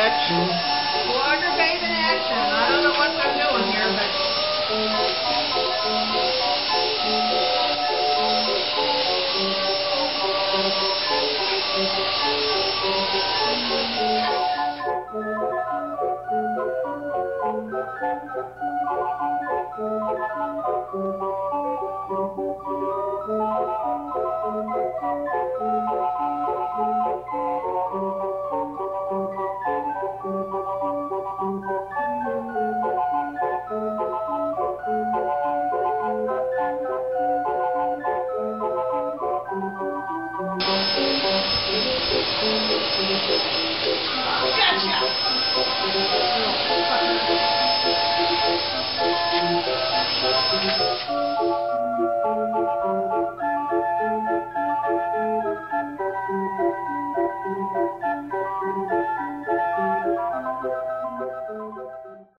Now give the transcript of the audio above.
action. Water babe in action. I don't know what they're doing here, but... Gotcha!